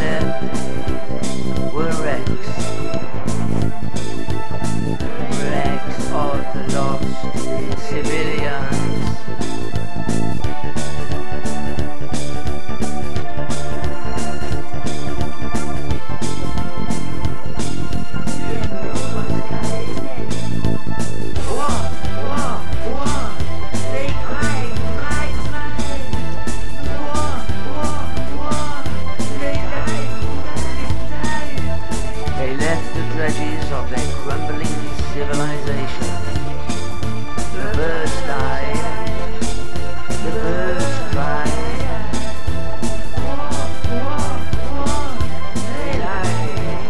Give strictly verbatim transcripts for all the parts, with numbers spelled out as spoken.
left were wrecks. Wrecks of the lost civilians. Dredges of their crumbling civilization. The birds died, the birds cried, they died.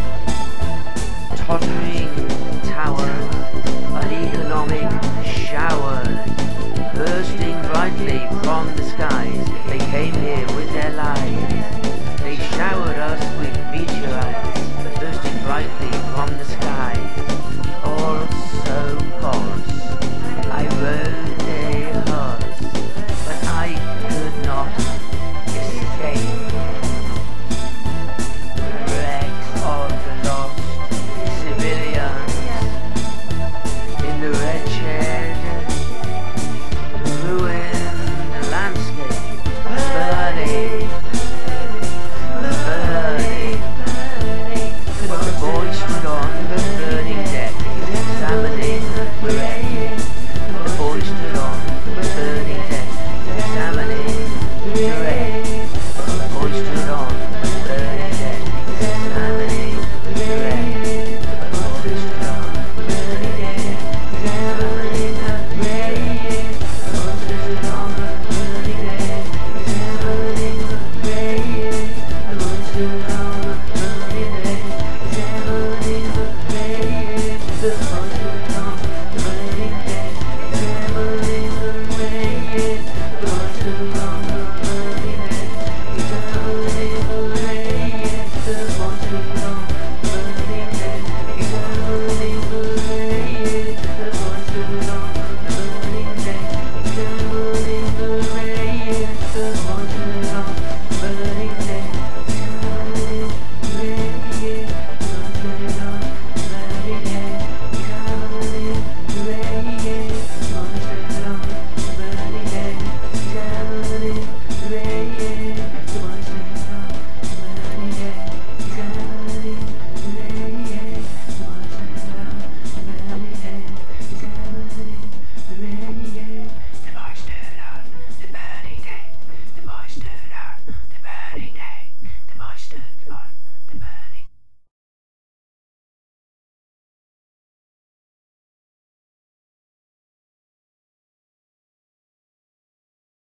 Tottering towers, uneconomic showers, bursting brightly from the skies, they came here with their lives. They showered us with meteorites, bursting brightly from the sky, all so coarse. I rode a horse, but I could not escape. Wrecks of the lost civilians in the wretched, ruined landscape, burning, burning. The boy stood on the burning deck, examining the wreck. The boy stood on the burning deck, examining the wreck. The boy stood on the burning deck, examining the wreck. The boy stood on the burning deck, examining the wreck. The boy stood on the burning deck, examining the wreck. The boy stood on